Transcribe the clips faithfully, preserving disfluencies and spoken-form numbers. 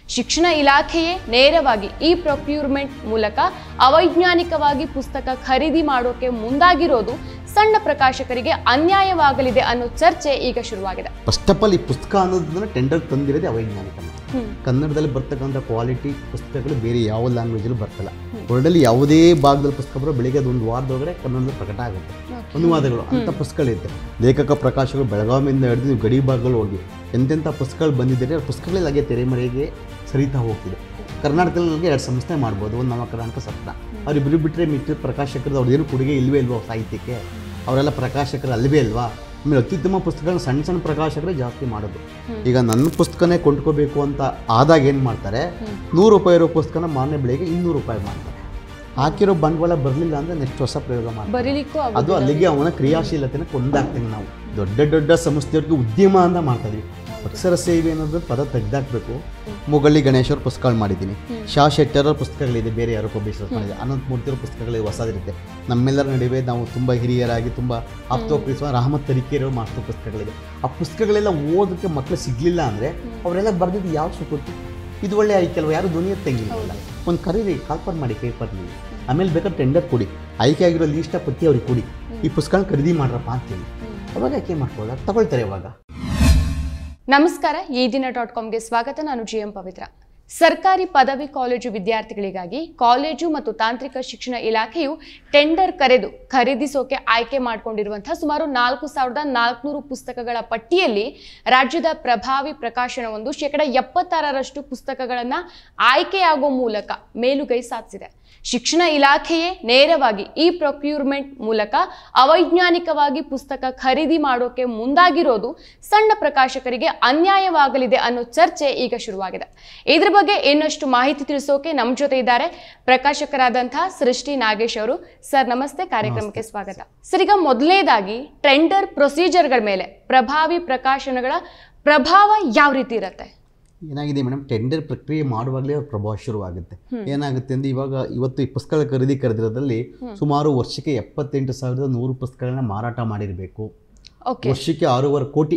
ಶಿಕ್ಷಣ ಇಲಾಖೆಯೇ ನೇರವಾಗಿ ಈ ಪ್ರೊಕ್ಯೂರ್ಮೆಂಟ್ ಮೂಲಕ ಅವೈಜ್ಞಾನಿಕವಾಗಿ ಪುಸ್ತಕ ಖರೀದಿ ಮಾಡೋಕೆ ಮುಂದಾಗಿರೋದು ಸಣ್ಣ ಪ್ರಕಾಶಕರಿಗೆ ಅನ್ಯಾಯವಾಗಲಿದೆ ಅನ್ನೋ ಚರ್ಚೆ ಈಗ ಶುರುವಾಗಿದೆ. ಫಸ್ಟ್ ಆಫ್ ಆಲ್ ಈ ಪುಸ್ತಕ ಅನ್ನೋದನ್ನ ಟೆಂಡರ್ ತಂದಿರೋದೇ ಅವೈಜ್ಞಾನಿಕ. ಕನ್ನಡದಲ್ಲಿ ಬರ್ತಕ್ಕಂಥ ಕ್ವಾಲಿಟಿ ಪುಸ್ತಕಗಳು ಬೇರೆ ಯಾವ ಲ್ಯಾಂಗ್ವೇಜಲ್ಲೂ ಬರ್ತಲ್ಲ. ವರ್ಲ್ಡಲ್ಲಿ ಯಾವುದೇ ಭಾಗದಲ್ಲಿ ಪುಸ್ತಕ ಬರೋ ಬೆಳಿಗ್ಗೆ ಅದೊಂದು ವಾರದೊಳಗಡೆ ಕನ್ನಡದಲ್ಲಿ ಪ್ರಕಟ ಆಗುತ್ತೆ. ಅನುವಾದಗಳು ಅಂತ ಪುಸ್ತಕಗಳಿರುತ್ತೆ. ಲೇಖಕ ಪ್ರಕಾಶಕರು ಬೆಳಗಾವಿಯಿಂದ ಹಿಡಿದು ನೀವು ಗಡಿ ಭಾಗಗಳು ಹೋಗಿ ಎಂತೆಂಥ ಪುಸ್ತಕಗಳು ಬಂದಿದ್ದಾರೆ. ಪುಸ್ತಕಗಳಲ್ಲಿ ಹಾಗೆ ತೆರೆಮರೆಗೆ ಸರಿತಾ ಹೋಗ್ತಿದೆ. ಕರ್ನಾಟಕದಲ್ಲಿ ಎರಡು ಸಂಸ್ಥೆ ಮಾಡ್ಬೋದು. ಒಂದು ನಮ್ಮ ಕರ್ನಾಟಕ ಸಪ್ನ, ಅವ್ರಿಬ್ಬರು ಬಿಟ್ಟರೆ ಮಿತ್ರ ಪ್ರಕಾಶಕರು ಅವ್ರದ್ದೇನು ಕೊಡುಗೆ ಇಲ್ವೇ ಇಲ್ವೋ ಸಾಹಿತ್ಯಕ್ಕೆ? ಅವರೆಲ್ಲ ಪ್ರಕಾಶಕರು ಅಲ್ವೇ ಅಲ್ವಾ? ಆಮೇಲೆ ಅತ್ಯುತ್ತಮ ಪುಸ್ತಕಗಳನ್ನ ಸಣ್ಣ ಸಣ್ಣ ಪ್ರಕಾಶಕರೇ ಜಾಸ್ತಿ ಮಾಡೋದು. ಈಗ ನನ್ನ ಪುಸ್ತಕನೇ ಕೊಂಡ್ಕೋಬೇಕು ಅಂತ ಆದಾಗ ಏನು ಮಾಡ್ತಾರೆ, ನೂರು ರೂಪಾಯಿ ಇರೋ ಪುಸ್ತಕನ ಮಾರನೇ ಬೆಳೆಗೆ ಇನ್ನೂರು ರೂಪಾಯಿ ಮಾಡ್ತಾರೆ. ಹಾಕಿರೋ ಬಂಡವಾಳ ಬರಲಿಲ್ಲ ಅಂದರೆ ನೆಕ್ಸ್ಟ್ ಹೊಸ ಪ್ರಯೋಗ ಮಾಡ್ತಾರೆ. ಅದು ಅಲ್ಲಿಗೆ ಅವನ ಕ್ರಿಯಾಶೀಲತೆನ ಕೊಂದಾಗ್ತೀವಿ ನಾವು. ದೊಡ್ಡ ದೊಡ್ಡ ಸಂಸ್ಥೆಯವ್ರಿಗೆ ಉದ್ಯಮ ಅಂತ ಮಾಡ್ತಾ ಇದೀವಿ. ಅಕ್ಷರ ಸೇವೆ ಅನ್ನೋದು ಪದ ತೆಗೆದಾಕಬೇಕು. ಮೊಗಳಿ ಗಣೇಶ್ ಅವ್ರ ಪುಸ್ತಕಗಳು ಮಾಡಿದ್ದೀನಿ. ಶಾ ಶೆಟ್ಟರ್ ಅವ್ರ ಪುಸ್ತಕಗಳಿದೆ, ಬೇರೆ ಯಾರೋ ಪಬ್ಲಿಷರ್ ಮಾಡಿದೆ. ಅನಂತ ಮೂರ್ತಿ ಅವ್ರ ಪುಸ್ತಕಗಳು ಹೊಸದಿರುತ್ತೆ. ನಮ್ಮೆಲ್ಲರ ನಡುವೆ ನಾವು ತುಂಬ ಹಿರಿಯರಾಗಿ ತುಂಬ ಆಪ್ತೋಪ್ರಿಸುವ ರಹಮತ್ ತರೀಕೆಯವರು ಮಾಡಿಸೋ ಪುಸ್ತಕಗಳಿದೆ. ಆ ಪುಸ್ತಕಗಳೆಲ್ಲ ಓದೋಕ್ಕೆ ಮಕ್ಕಳು ಸಿಗಲಿಲ್ಲ ಅಂದರೆ ಅವರೆಲ್ಲ ಬರೆದಿದ್ದು ಯಾವ ಸುಖತ್ತು? ಇದು ಒಳ್ಳೆ ಆಯ್ಕೆ ಅಲ್ವ? ಯಾರು ಧ್ವನಿ ತೆಗಿಲ್ಲ. ಒಂದು ಕರೀರಿ, ಕಾಲ್ಪರ್ ಮಾಡಿ ಪೇಪರ್ನಲ್ಲಿ, ಆಮೇಲೆ ಬೇಕಾದ್ರೆ ಟೆಂಡರ್ ಕೊಡಿ, ಆಯ್ಕೆ ಆಗಿರೋ ಲೀಸ್ಟ ಪಟ್ಟಿ ಅವ್ರಿಗೆ ಕೊಡಿ, ಈ ಪುಸ್ತಕ ಖರೀದಿ ಮಾಡ್ರಪ್ಪ ಅಂತೇಳಿ. ಅವಾಗ ಆಯ್ಕೆ ಮಾಡ್ಕೊಳ್ಳ ತಗೊಳ್ತಾರೆ. ಅವಾಗ ನಮಸ್ಕಾರ, ಈ ದಿನ ಡಾಟ್ ಕಾಮ್ಗೆ ಸ್ವಾಗತ. ನಾನು ಜಿ ಎಂ ಪವಿತ್ರ. ಸರ್ಕಾರಿ ಪದವಿ ಕಾಲೇಜು ವಿದ್ಯಾರ್ಥಿಗಳಿಗಾಗಿ ಕಾಲೇಜು ಮತ್ತು ತಾಂತ್ರಿಕ ಶಿಕ್ಷಣ ಇಲಾಖೆಯು ಟೆಂಡರ್ ಕರೆದು ಖರೀದಿಸೋಕೆ ಆಯ್ಕೆ ಮಾಡಿಕೊಂಡಿರುವಂತಹ ಸುಮಾರು ನಾಲ್ಕು ಸಾವಿರದ ನಾಲ್ಕುನೂರು ಪುಸ್ತಕಗಳ ಪಟ್ಟಿಯಲ್ಲಿ ರಾಜ್ಯದ ಪ್ರಭಾವಿ ಪ್ರಕಾಶನವೊಂದು ಶೇಕಡ ಎಪ್ಪತ್ತಾರರಷ್ಟು ಪುಸ್ತಕಗಳನ್ನು ಆಯ್ಕೆಯಾಗುವ ಮೂಲಕ ಮೇಲುಗೈ ಸಾಧಿಸಿದೆ. ಶಿಕ್ಷಣ ಇಲಾಖೆಯೇ ನೇರವಾಗಿ ಈ ಪ್ರೊಕ್ಯೂರ್ಮೆಂಟ್ ಮೂಲಕ ಅವೈಜ್ಞಾನಿಕವಾಗಿ ಪುಸ್ತಕ ಖರೀದಿ ಮಾಡೋಕೆ ಮುಂದಾಗಿರೋದು ಸಣ್ಣ ಪ್ರಕಾಶಕರಿಗೆ ಅನ್ಯಾಯವಾಗಲಿದೆ ಅನ್ನೋ ಚರ್ಚೆ ಈಗ ಶುರುವಾಗಿದೆ. ಇದ್ರ ಬಗ್ಗೆ ಇನ್ನಷ್ಟು ಮಾಹಿತಿ ತಿಳಿಸೋಕೆ ನಮ್ಮ ಜೊತೆ ಇದ್ದಾರೆ ಪ್ರಕಾಶಕರಾದಂತಹ ಸೃಷ್ಟಿ ನಾಗೇಶ್ ಅವರು. ಸರ್ ನಮಸ್ತೆ, ಕಾರ್ಯಕ್ರಮಕ್ಕೆ ಸ್ವಾಗತ. ಸರ್, ಈಗ ಮೊದಲನೇದಾಗಿ ಟೆಂಡರ್ ಪ್ರೊಸೀಜರ್ಗಳ ಮೇಲೆ ಪ್ರಭಾವಿ ಪ್ರಕಾಶನಗಳ ಪ್ರಭಾವ ಯಾವ ರೀತಿ ಇರುತ್ತೆ? ಏನಾಗಿದೆ ಮೇಡಮ್, ಟೆಂಡರ್ ಪ್ರಕ್ರಿಯೆ ಮಾಡುವಾಗಲೇ ಪ್ರಭಾವ ಶುರುವಾಗುತ್ತೆ. ಏನಾಗುತ್ತೆ ಅಂದ್ರೆ ಇವಾಗ ಇವತ್ತು ಈ ಪುಸ್ತಕಗಳ ಖರೀದಿ ಕರೆದಿರೋದ್ರಲ್ಲಿ ಸುಮಾರು ವರ್ಷಕ್ಕೆ ಎಪ್ಪತ್ತೆಂಟು ಸಾವಿರದ ನೂರು ಪುಸ್ತಕಗಳನ್ನ ಮಾರಾಟ ಮಾಡಿರಬೇಕು. ವರ್ಷಕ್ಕೆ ಆರೂವರೆ ಕೋಟಿ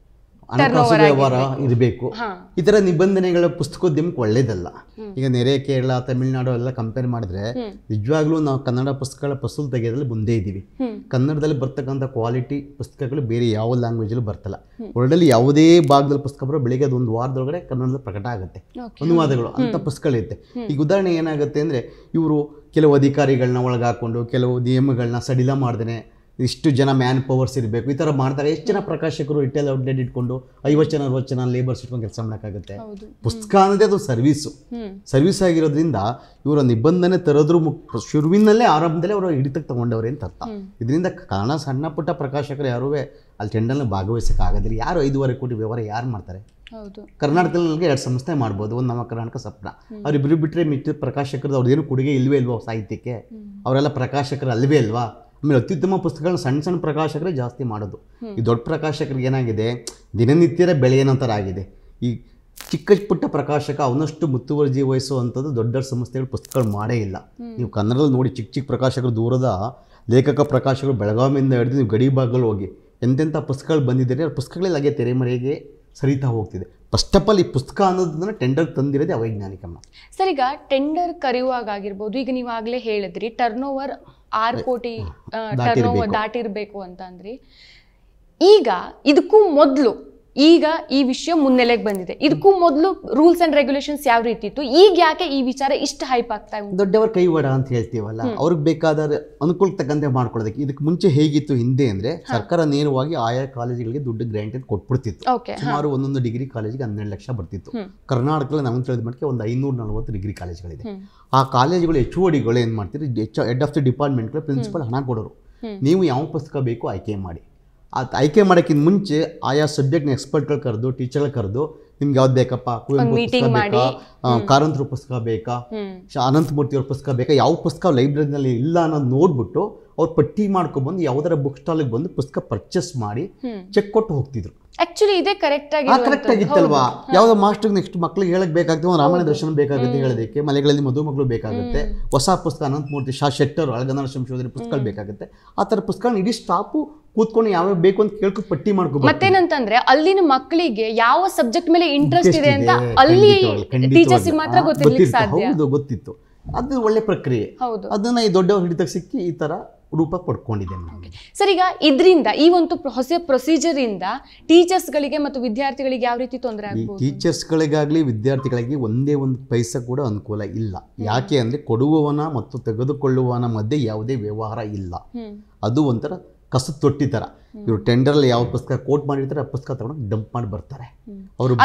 ಹಣಕಾಸು ವ್ಯವಹಾರ ಇರಬೇಕು. ಈ ತರ ನಿಬಂಧನೆಗಳ ಪುಸ್ತಕೋದ್ಯಮಕ್ಕೆ ಒಳ್ಳೇದಲ್ಲ. ಈಗ ನೆರೆ ಕೇರಳ, ತಮಿಳುನಾಡು ಎಲ್ಲ ಕಂಪೇರ್ ಮಾಡಿದ್ರೆ ನಿಜವಾಗ್ಲೂ ನಾವು ಕನ್ನಡ ಪುಸ್ತಕಗಳ ಫಸಲು ತೆಗೆಯೋದ್ರಲ್ಲಿ ಮುಂದೆ ಇದ್ದೀವಿ. ಕನ್ನಡದಲ್ಲಿ ಬರ್ತಕ್ಕಂಥ ಕ್ವಾಲಿಟಿ ಪುಸ್ತಕಗಳು ಬೇರೆ ಯಾವ ಲ್ಯಾಂಗ್ವೇಜಲ್ಲೂ ಬರ್ತಲ್ಲ. ವರ್ಲ್ಡಲ್ಲಿ ಯಾವುದೇ ಭಾಗದಲ್ಲಿ ಪುಸ್ತಕ ಬರೋ ಬೆಳಿಗ್ಗೆ ಅದೊಂದು ವಾರದೊಳಗಡೆ ಕನ್ನಡದಲ್ಲಿ ಪ್ರಕಟ ಆಗುತ್ತೆ. ಅನುವಾದಗಳು ಅಂತ ಪುಸ್ತಕಗಳಿರುತ್ತೆ. ಈಗ ಉದಾಹರಣೆ ಏನಾಗುತ್ತೆ ಅಂದ್ರೆ, ಇವರು ಕೆಲವು ಅಧಿಕಾರಿಗಳನ್ನ ಒಳಗಾಕೊಂಡು ಕೆಲವು ನಿಯಮಗಳನ್ನ ಸಡಿಲ ಮಾಡ್ದೇನೆ ಇಷ್ಟು ಜನ ಮ್ಯಾನ್ ಪವರ್ಸ್ ಇರಬೇಕು, ಈ ಥರ ಮಾಡಿದಾಗ ಎಷ್ಟು ಜನ ಪ್ರಕಾಶಕರು ರಿಟೇಲ್ ಔಟ್ಲೆಟ್ ಇಟ್ಕೊಂಡು ಐವತ್ತು ಜನ ಅರವತ್ತು ಜನ ಲೇಬರ್ಸ್ ಇಟ್ಕೊಂಡು ಕೆಲಸ ಮಾಡೋಕ್ಕಾಗುತ್ತೆ? ಪುಸ್ತಕ ಅನ್ನೋದೇ ಅದು ಸರ್ವೀಸು. ಸರ್ವಿಸ್ ಆಗಿರೋದ್ರಿಂದ ಇವರ ನಿಬಂಧನೆ ತರೋದ್ರ ಮುಕ್ ಶುರುವಿನಲ್ಲೇ ಆರಂಭದಲ್ಲೇ ಅವರು ಹಿಡಿತಕ್ಕೆ ತಗೊಂಡವ್ರೆ ಅಂತ ಅರ್ಥ. ಇದರಿಂದ ಕಾರಣ ಸಣ್ಣ ಪುಟ್ಟ ಪ್ರಕಾಶಕರು ಯಾರೂ ಅಲ್ಲಿ ಟೆಂಡರ್ನ ಭಾಗವಹಿಸೋಕ್ಕಾಗೋದಿಲ್ಲ. ಯಾರು ಐದೂವರೆ ಕೋಟಿ ವ್ಯವಹಾರ ಯಾರು ಮಾಡ್ತಾರೆ? ಕರ್ನಾಟಕದಲ್ಲಿ ಎರಡು ಸಂಸ್ಥೆ ಮಾಡ್ಬೋದು. ಒಂದು ನಮ್ಮ ಕರ್ನಾಟಕ ಸಪ್ನ, ಅವ್ರಿಬ್ಬರು ಬಿಟ್ಟರೆ ಮಿತ್ರ ಪ್ರಕಾಶಕರು ಅವ್ರದ್ದೇನು ಕೊಡುಗೆ ಇಲ್ವೇ ಇಲ್ವೋ ಸಾಹಿತ್ಯಕ್ಕೆ? ಅವರೆಲ್ಲ ಪ್ರಕಾಶಕರು ಅಲ್ವೇ ಅಲ್ವಾ? ಆಮೇಲೆ ಅತ್ಯುತ್ತಮ ಪುಸ್ತಕಗಳನ್ನ ಸಣ್ಣ ಸಣ್ಣ ಪ್ರಕಾಶಕರೇ ಜಾಸ್ತಿ ಮಾಡೋದು. ಈ ದೊಡ್ಡ ಪ್ರಕಾಶಕರಿಗೆ ಏನಾಗಿದೆ, ದಿನನಿತ್ಯದ ಬೆಳೆ ಏನೋ ಥರ ಆಗಿದೆ. ಈ ಚಿಕ್ಕ ಪುಟ್ಟ ಪ್ರಕಾಶಕ ಅವನಷ್ಟು ಮುತುವರ್ಜಿ ವಹಿಸುವಂಥದ್ದು ದೊಡ್ಡ ಸಂಸ್ಥೆಗಳು ಪುಸ್ತಕಗಳು ಮಾಡೇ ಇಲ್ಲ. ನೀವು ಕನ್ನಡದಲ್ಲಿ ನೋಡಿ, ಚಿಕ್ಕ ಚಿಕ್ಕ ಪ್ರಕಾಶಕರು, ದೂರದ ಲೇಖಕ ಪ್ರಕಾಶಕರು ಬೆಳಗಾವಿಯಿಂದ ಹಿಡಿದು ನೀವು ಗಡಿ ಭಾಗಗಳು ಹೋಗಿ ಎಂತೆಂಥ ಪುಸ್ತಕಗಳು ಬಂದಿದ್ದಾರೆ. ಆ ಪುಸ್ತಕಗಳಲ್ಲಿ ಹಾಗೆ ತೆರೆಮರೆಗೆ ಸರಿತಾ ಹೋಗ್ತಿದೆ. ಫಸ್ಟ್ ಆಫ್ ಆಲ್ ಈ ಪುಸ್ತಕ ಅನ್ನೋದನ್ನ ಟೆಂಡರ್ ತಂದಿರೋದೇ ಅವೈಜ್ಞಾನಿಕ. ಸರ್, ಈಗ ಟೆಂಡರ್ ಕರೆಯುವಾಗ ಆಗಿರ್ಬೋದು, ಈಗ ನೀವು ಆಗಲೇ ಹೇಳಿದ್ರಿ ಟರ್ನ್ ಓವರ್ ಆರು ಕೋಟಿ ಟರ್ನ್ ಓವರ್ ದಾಟಿರ್ಬೇಕು ಅಂತ ಅಂದ್ರಿ. ಈಗ ಇದಕ್ಕೂ ಮೊದಲು, ಈಗ ಈ ವಿಷಯ ಮುನ್ನೆಲೆಗೆ ಬಂದಿದೆ, ಇದಕ್ಕೂ ಮೊದಲು ರೂಲ್ಸ್ ಅಂಡ್ ರೆಗ್ಯುಲೇಷನ್ಸ್ ಯಾವ ರೀತಿ ಇತ್ತು? ಈಗ ಯಾಕೆ ಈ ವಿಚಾರ ಇಷ್ಟು ಹೈಪ್ ಆಗ್ತಾ ಇದೆ? ದೊಡ್ಡವರ ಕೈವಾಡ ಅಂತ ಹೇಳ್ತೀವಲ್ಲ, ಅವ್ರಿಗೆ ಬೇಕಾದ ಅನುಕೂಲ ತಕ್ಕಂತೆ ಮಾಡ್ಕೊಳ್ಳೋದಕ್ಕೆ. ಇದಕ್ಕೆ ಮುಂಚೆ ಹೇಗಿತ್ತು ಹಿಂದೆ ಅಂದ್ರೆ, ಸರ್ಕಾರ ನೇರವಾಗಿ ಆಯಾ ಕಾಲೇಜುಗಳಿಗೆ ದುಡ್ಡು ಗ್ರಾಂಟ್ ಅಂತ ಕೊಟ್ಬಿಡ್ತಿತ್ತು. ಸುಮಾರು ಒಂದೊಂದು ಡಿಗ್ರಿ ಕಾಲೇಜಿಗೆ ಹನ್ನೆರಡು ಲಕ್ಷ ಬರ್ತಿತ್ತು. ಕರ್ನಾಟಕದಲ್ಲಿ ನಮ್ಗೆ ತಿಳಿದ ಮಟ್ಟಿಗೆ ಒಂದು ಐನೂರ ನಲವತ್ತು ಡಿಗ್ರಿ ಕಾಲೇಜ್ಗಳಿದೆ. ಆ ಕಾಲೇಜುಗಳು ಎಚ್ ಒ ಡಿಗಳು ಏನು ಮಾಡ್ತೀರಿ, ಹೆಡ್ ಆಫ್ ದಿ ಡಿಪಾರ್ಟ್ಮೆಂಟ್ಗಳು ಪ್ರಿನ್ಸಿಪಲ್ ಹಣ ಕೊಡೋರು. ನೀವು ಯಾವ ಪುಸ್ತಕ ಬೇಕೋ ಆಯ್ಕೆ ಮಾಡಿ. ಅದು ಆಯ್ಕೆ ಮಾಡೋಕ್ಕಿಂತ ಮುಂಚೆ ಆಯಾ ಸಬ್ಜೆಕ್ಟ್ನ ಎಕ್ಸ್ಪರ್ಟ್ಗಳು ಕರೆದು, ಟೀಚರ್ಗಳು ಕರೆದು, ನಿಮ್ಗೆ ಯಾವ್ದು ಬೇಕಪ್ಪ, ಕುವೆಂಪು ಪುಸ್ತಕ ಬೇಕಾ, ಕಾರಂತರ ಪುಸ್ತಕ ಬೇಕಾ, ಅನಂತ ಮೂರ್ತಿಯವ್ರ ಪುಸ್ತಕ ಬೇಕಾ, ಯಾವ ಪುಸ್ತಕ ಲೈಬ್ರರಿನಲ್ಲಿ ಇಲ್ಲ ಅನ್ನೋದು ನೋಡ್ಬಿಟ್ಟು ಅವ್ರು ಪಟ್ಟಿ ಮಾಡ್ಕೊಬಂದು ಯಾವ್ದಾರ ಬುಕ್ ಸ್ಟಾಲಿಗೆ ಬಂದು ಪುಸ್ತಕ ಪರ್ಚೇಸ್ ಮಾಡಿ ಚೆಕ್ ಕೊಟ್ಟು ಹೋಗ್ತಿದ್ರು. ಆಕ್ಚುಲಿ ಇದೇ ಕರೆಕ್ಟ್ ಆಗಿ ಕರೆಕ್ಟ್ ಆಗಿತ್ತಲ್ವಾ. ಯಾವುದೋ ಮಾಸ್ಟರ್ ನೆಕ್ಸ್ಟ್ ಮಕ್ಳಿಗೆ ಹೇಳಕ್ ಬೇಕಾಗ್ತದೆ, ಒಂದು ರಾಮಾಯಣ ದರ್ಶನ ಬೇಕಾಗುತ್ತೆ ಹೇಳೋದಕ್ಕೆ, ಮಲೆಗಳಲ್ಲಿ ಮದುಮಗಳು ಬೇಕಾಗುತ್ತೆ, ಹೊಸ ಪುಸ್ತಕ ಅನಂತಮೂರ್ತಿ ಶಾ ಶೆಟ್ಟರ್ ಹಳಗನ್ನಡ ಸಂಶೋಧನೆ ಪುಸ್ತಕ ಬೇಕಾಗುತ್ತೆ. ಆ ಥರ ಪುಸ್ತಕ ಇಡೀ ಸ್ಟಾಪು ಕೂತ್ಕೊಂಡು ಯಾವ್ಯಾವ ಬೇಕು ಅಂತ ಕೇಳ್ಕೊಂಡು ಪಟ್ಟಿ ಮಾಡ್ಕೊ. ಮತ್ತೇನಂತಂದ್ರೆ ಅಲ್ಲಿನ ಮಕ್ಕಳಿಗೆ ಯಾವ ಸಬ್ಜೆಕ್ಟ್ ಮೇಲೆ ಇಂಟ್ರೆಸ್ಟ್ ಇದೆ ಅಂತ ಅಲ್ಲಿ ಟೀಚರ್ಸ್ ಮಾತ್ರ ಗೊತ್ತಿರ್ಲಿಕ್ಕೆ ಸಾಧ್ಯ. ಹೌದು, ಗೊತ್ತಿತ್ತು. ಅದು ಒಳ್ಳೆ ಪ್ರಕ್ರಿಯೆ. ಅದನ್ನ ಈ ದೊಡ್ಡವ್ರ ಹಿಡಿತಕ್ಕೆ ಸಿಕ್ಕಿ ಈ ತರ ರೂಪ ಪಡ್ಕೊಂಡಿದ್ದೇನೆ. ಸರ್, ಈಗ ಇದರಿಂದ ಈ ಒಂದು ಹೊಸ ಪ್ರೊಸೀಜರ್ ಇಂದ ಟೀಚರ್ಸ್ ಗಳಿಗೆ ಮತ್ತು ವಿದ್ಯಾರ್ಥಿಗಳಿಗೆ ಯಾವ ರೀತಿ ತೊಂದರೆ ಆಗ್ಬೋದು? ಟೀಚರ್ಸ್ಗಳಿಗಾಗಲಿ ವಿದ್ಯಾರ್ಥಿಗಳಿಗೆ ಒಂದೇ ಒಂದು ಪೈಸಾ ಕೂಡ ಅನುಕೂಲ ಇಲ್ಲ. ಯಾಕೆ ಅಂದ್ರೆ ಕೊಡುವವನ ಮತ್ತು ತೆಗೆದುಕೊಳ್ಳುವವನ ಮಧ್ಯೆ ಯಾವುದೇ ವ್ಯವಹಾರ ಇಲ್ಲ. ಅದು ಒಂಥರ ಕಸದ ತೊಟ್ಟಿ ತರ. ಇವರು ಟೆಂಡರ್ ಅಲ್ಲಿ ಯಾವ ಪುಸ್ತಕ ಕೋಟ್ ಮಾಡಿರ್ತಾರೆ ಆ ಪುಸ್ತಕ ತಗೊಂಡು ಡಂಪ್ ಮಾಡಿ ಬರ್ತಾರೆ. ಅವರು